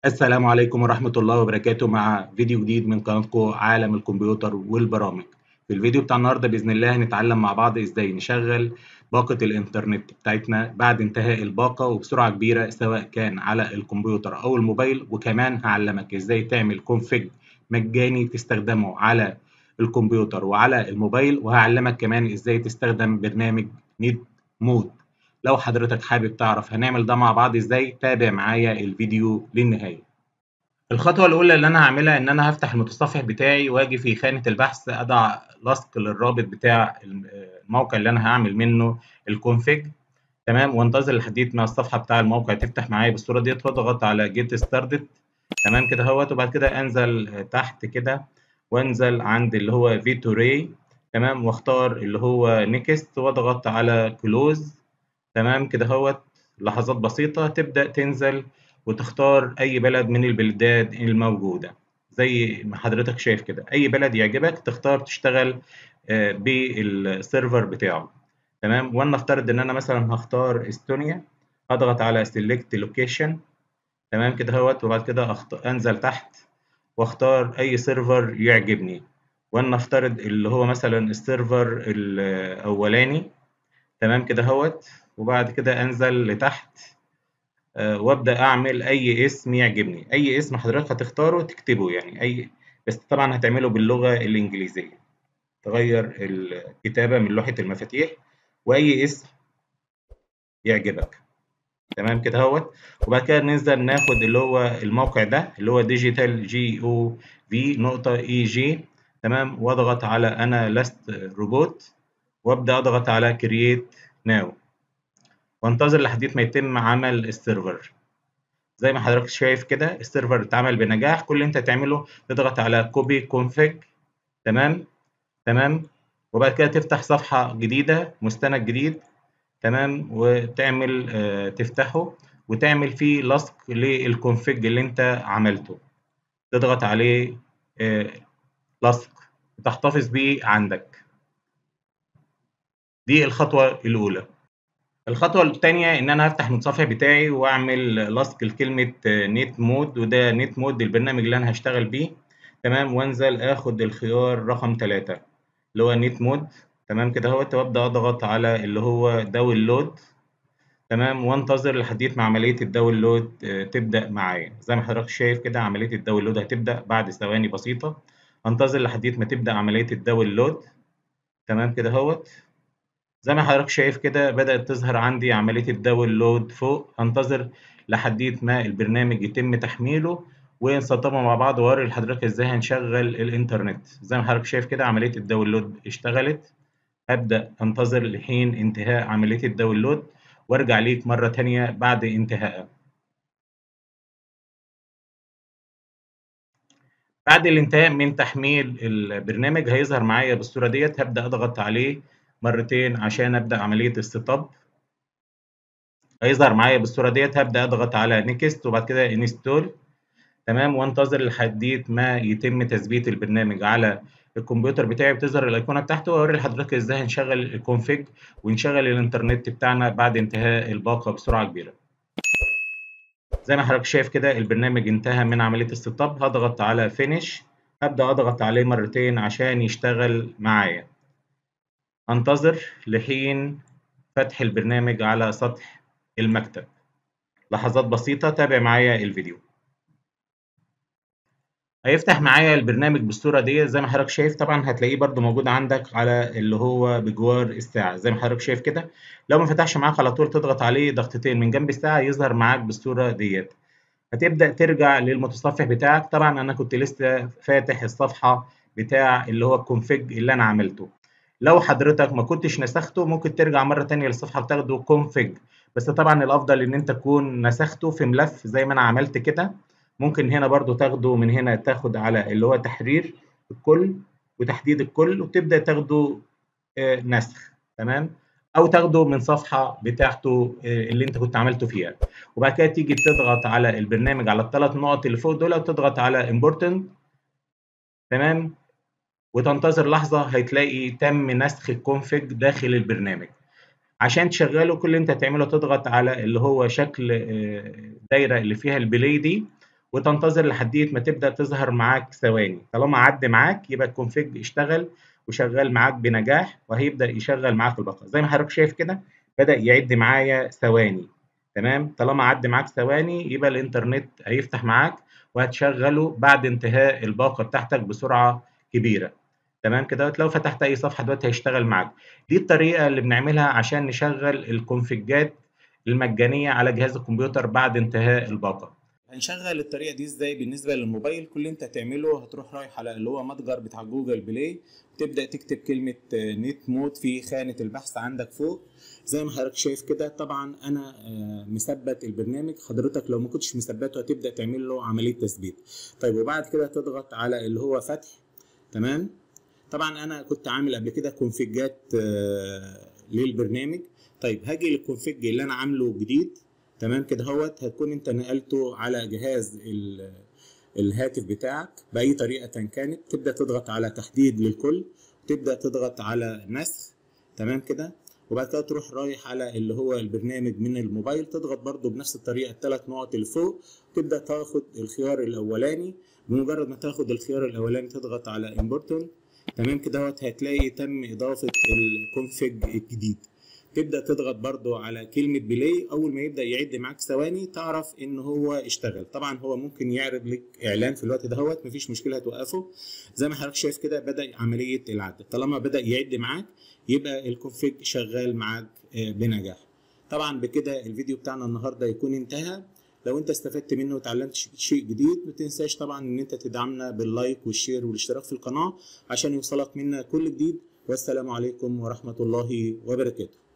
السلام عليكم ورحمة الله وبركاته مع فيديو جديد من قناتكم عالم الكمبيوتر والبرامج. في الفيديو بتاع النهارده بإذن الله هنتعلم مع بعض ازاي نشغل باقة الإنترنت بتاعتنا بعد انتهاء الباقة وبسرعة كبيرة سواء كان على الكمبيوتر أو الموبايل، وكمان هعلمك ازاي تعمل كونفيج مجاني تستخدمه على الكمبيوتر وعلى الموبايل، وهعلمك كمان ازاي تستخدم برنامج نت مود. لو حضرتك حابب تعرف هنعمل ده مع بعض ازاي، تابع معايا الفيديو للنهاية. الخطوة الأولى اللي أنا هاعملها إن أنا هافتح المتصفح بتاعي وآجي في خانة البحث أضع لصق للرابط بتاع الموقع اللي أنا هاعمل منه الconfig. تمام، وانتظر لحد ما الصفحة بتاع الموقع تفتح معايا بالصورة ديّة، واضغط على get started. تمام كده أهوّة، وبعد كده أنزل تحت كده وأنزل عند اللي هو Vitoray. تمام، واختار اللي هو next واضغط على close. تمام كده أهوّة. لحظات بسيطة تبدأ تنزل وتختار أي بلد من البلدان الموجودة، زي ما حضرتك شايف كده، أي بلد يعجبك تختار تشتغل بالسيرفر بتاعه. تمام، ولنفترض إن أنا مثلًا هاختار إستونيا، هاضغط على select location. تمام كده أهوّة، وبعد كده أنزل تحت واختار أي سيرفر يعجبني، ولنفترض اللي هو مثلًا السيرفر الأولاني. تمام كده أهوّة، وبعد كده أنزل لتحت وأبدأ أعمل أي اسم يعجبني، أي اسم حضرتك هتختاره تكتبه يعني بس طبعًا هتعمله باللغة الإنجليزية، تغيّر الكتابة من لوحة المفاتيح وأي اسم يعجبك. تمام كده أهوّة، وبعد كده ننزل ناخد اللي هو الموقع ده اللي هو digital gov.eg. تمام، وأضغط على أنا لست روبوت وأبدأ أضغط على create now وانتظر لحد ما يتم عمل السيرفر. زي ما حضرتك شايف كده السيرفر اتعمل بنجاح، كل اللي انت تعمله تضغط على كوبي كونفيج. تمام. تمام، وبعد كده تفتح صفحة جديدة مستند جديد. تمام، وتعمل تفتحه وتعمل فيه لصق للكونفيج اللي انت عملته، تضغط عليه آه، لصق وتحتفظ بيه عندك. دي الخطوة الأولى. الخطوة التانية إن أنا هافتح المتصفح بتاعي وأعمل لصق لكلمة نت مود، وده نت مود البرنامج اللي أنا هاشتغل بيه. تمام، وأنزل آخد الخيار رقم 3 اللي هو نت مود. تمام كده أهوّة، وأبدأ أضغط على اللي هو داونلود. تمام، وأنتظر لحد ما عملية الداونلود تبدأ معايا. زي ما حضرتك شايف كده عملية الداونلود هتبدأ بعد ثواني بسيطة، أنتظر لحد ما تبدأ عملية الداونلود. تمام كده أهوّة. زي ما حضرتك شايف كده بدأت تظهر عندي عملية الداونلود فوق، هنتظر لحد ما البرنامج يتم تحميله ونسطبه مع بعض وأوري لحضرتك إزاي هنشغل الإنترنت. زي ما حضرتك شايف كده عملية الداونلود اشتغلت، هبدأ أنتظر لحين انتهاء عملية الداونلود وأرجع ليك مرة تانية بعد انتهائها. بعد الانتهاء من تحميل البرنامج هيظهر معايا بالصورة ديت، هبدأ أضغط عليه مرتين عشان أبدأ عملية السيت. هيظهر معايا بالصورة ديت، هبدأ أضغط على نيكست وبعد كده انستول. تمام، وانتظر لحد ما يتم تثبيت البرنامج على الكمبيوتر بتاعي، بتظهر الأيقونة بتاعته، وأوري لحضرتك إزاي هنشغل الكونفيج ونشغل الإنترنت بتاعنا بعد انتهاء الباقة بسرعة كبيرة. زي ما حضرتك شايف كده البرنامج انتهى من عملية السيت اب، هضغط على فينيش، هبدأ أضغط عليه مرتين عشان يشتغل معايا. أنتظر لحين فتح البرنامج على سطح المكتب. لحظات بسيطة، تابع معايا الفيديو. هيفتح معايا البرنامج بالصورة دي زي ما حضرتك شايف، طبعا هتلاقيه برضو موجود عندك على اللي هو بجوار الساعة زي ما حضرتك شايف كده. لو ما فتحش معاك على طول تضغط عليه ضغطتين من جنب الساعة يظهر معاك بالصورة ديت. هتبدأ ترجع للمتصفح بتاعك، طبعا أنا كنت لسه فاتح الصفحة بتاع اللي هو الكونفيج اللي أنا عملته. لو حضرتك ما كنتش نسخته ممكن ترجع مرة تانية للصفحة بتاخده كونفيج، بس طبعا الأفضل إن أنت تكون نسخته في ملف زي ما أنا عملت كده. ممكن هنا برضو تاخده من هنا، تاخد على اللي هو تحرير الكل وتحديد الكل وتبدأ تاخده نسخ. تمام، أو تاخده من صفحة بتاعته اللي أنت كنت عملته فيها، وبعد كده تيجي تضغط على البرنامج على الثلاث نقط اللي فوق دول وتضغط على important. تمام، وتنتظر لحظة هتلاقي تم نسخ الكونفيج داخل البرنامج. عشان تشغله كل اللي انت هتعمله تضغط على اللي هو شكل دايرة اللي فيها البلاي دي، وتنتظر لحد ما تبدأ تظهر معاك ثواني. طالما عدّى معاك يبقى الconfig اشتغل وشغال معاك بنجاح، وهيبدأ يشغّل معاك الباقة. زي ما حضرتك شايف كده بدأ يعد معايا ثواني، تمام. طالما عدّى معاك ثواني يبقى الإنترنت هيفتح معاك وهتشغّله بعد انتهاء الباقة بتاعتك بسرعة كبيرة، تمام كده. لو فتحت أي صفحة دلوقتي هيشتغل معاك. دي الطريقة اللي بنعملها عشان نشغّل الكونفيجات المجانية على جهاز الكمبيوتر بعد انتهاء الباقة. هنشغل الطريقة دي ازاي بالنسبة للموبايل؟ كل اللي انت هتعمله هتروح رايح على اللي هو متجر بتاع جوجل بلاي، تبدأ تكتب كلمة نت مود في خانة البحث عندك فوق زي ما حضرتك شايف كده. طبعا انا مثبت البرنامج، حضرتك لو ما كنتش مثبته هتبدأ تعمل له عملية تثبيت. طيب وبعد كده تضغط على اللي هو فتح، تمام. طبعا انا كنت عامل قبل كده كونفيجات للبرنامج. طيب هاجي للكونفيج اللي انا عامله جديد، تمام كده هوت. هتكون انت نقلته على جهاز الهاتف بتاعك باي طريقه كانت. تبدا تضغط على تحديد للكل، تبدا تضغط على نسخ، تمام كده. وبعد كده تروح رايح على اللي هو البرنامج من الموبايل، تضغط برضو بنفس الطريقه الثلاث نقط اللي فوق، تبدا تاخد الخيار الاولاني. بمجرد ما تاخد الخيار الاولاني تضغط على امبورتون، تمام كده هتلاقي تم اضافه الكونفيج الجديد. تبدا تضغط برضو على كلمه بلاي. اول ما يبدا يعد معاك ثواني تعرف ان هو اشتغل. طبعا هو ممكن يعرض لك اعلان في الوقت دهوت، مفيش مشكله هتوقفه. زي ما حضرتك شايف كده بدا عمليه العد. طالما بدا يعد معاك يبقى الكونفيج شغال معاك بنجاح. طبعا بكده الفيديو بتاعنا النهارده يكون انتهى. لو انت استفدت منه وتعلمت شيء جديد ما تنساش طبعا ان انت تدعمنا باللايك والشير والاشتراك في القناة عشان يوصلك منا كل جديد. والسلام عليكم ورحمة الله وبركاته.